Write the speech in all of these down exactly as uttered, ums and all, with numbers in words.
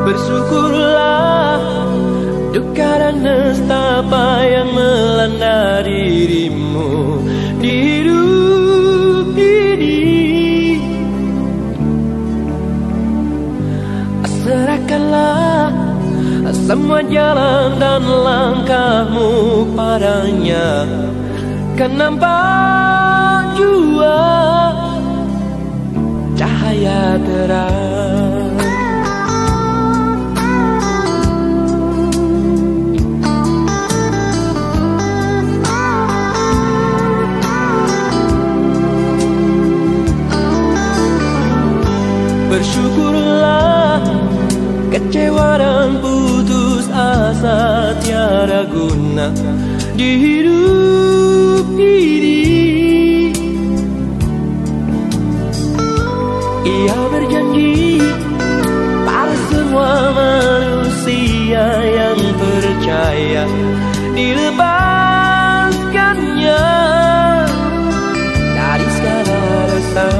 Bersyukurlah duka dan nestapa yang melanda dirimu di hidup ini. Serahkanlah semua jalan dan langkahmu padanya, kan nampak jua cahaya terang. Bersyukurlah kecewa dan putus asa tiada guna di hidup ini. Ia berjanji pada semua manusia yang percaya dilepaskannya dari segala dosa.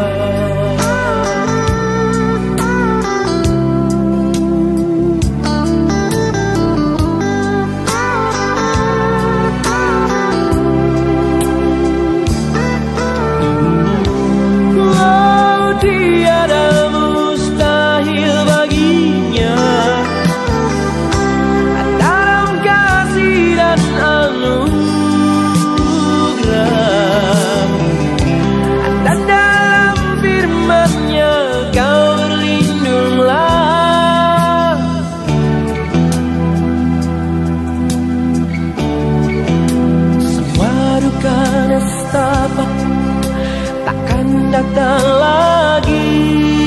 Takkan datang lagi.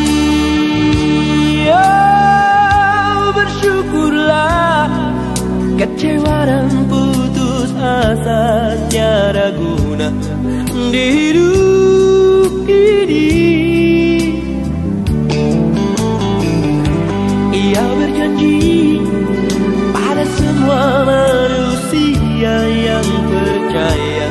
Oh, bersyukurlah kecewa dan putus asa tiada guna di hidup ini. Ia berjanji pada semua manusia yang percaya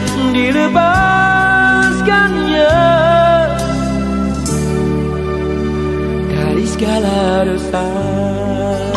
dilepaskannya dari segala dosa.